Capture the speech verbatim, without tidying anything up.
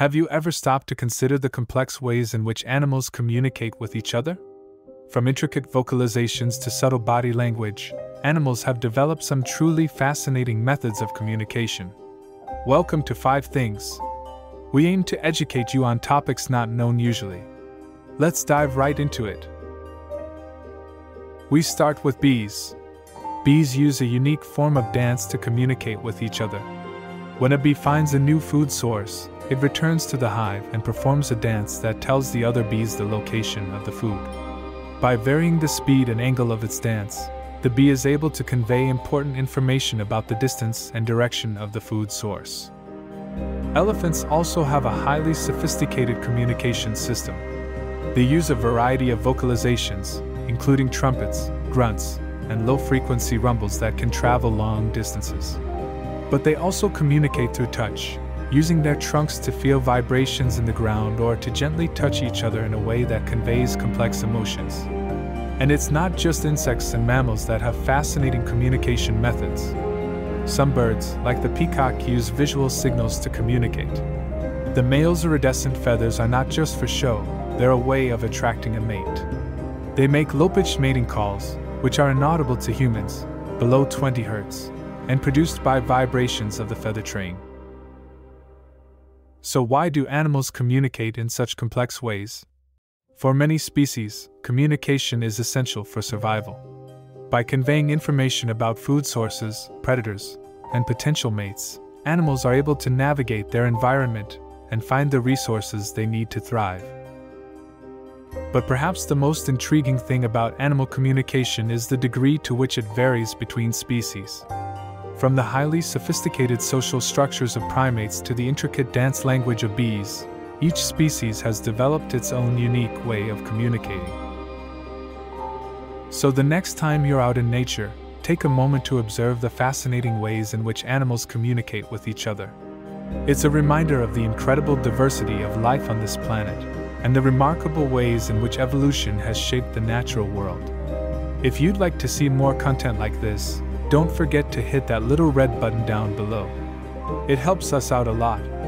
Have you ever stopped to consider the complex ways in which animals communicate with each other? From intricate vocalizations to subtle body language, animals have developed some truly fascinating methods of communication. Welcome to Five Things. We aim to educate you on topics not known usually. Let's dive right into it. We start with bees. Bees use a unique form of dance to communicate with each other. When a bee finds a new food source, it returns to the hive and performs a dance that tells the other bees the location of the food. By varying the speed and angle of its dance, the bee is able to convey important information about the distance and direction of the food source. Elephants also have a highly sophisticated communication system. They use a variety of vocalizations, including trumpets, grunts, and low-frequency rumbles that can travel long distances. But they also communicate through touch, using their trunks to feel vibrations in the ground or to gently touch each other in a way that conveys complex emotions. And it's not just insects and mammals that have fascinating communication methods. Some birds, like the peacock, use visual signals to communicate. The male's iridescent feathers are not just for show, they're a way of attracting a mate. They make low-pitched mating calls, which are inaudible to humans, below twenty hertz, and produced by vibrations of the feather train. So why do animals communicate in such complex ways? For many species, communication is essential for survival. By conveying information about food sources, predators, and potential mates, animals are able to navigate their environment and find the resources they need to thrive. But perhaps the most intriguing thing about animal communication is the degree to which it varies between species. From the highly sophisticated social structures of primates to the intricate dance language of bees, each species has developed its own unique way of communicating. So the next time you're out in nature, take a moment to observe the fascinating ways in which animals communicate with each other. It's a reminder of the incredible diversity of life on this planet, and the remarkable ways in which evolution has shaped the natural world. If you'd like to see more content like this, don't forget to hit that little red button down below. It helps us out a lot.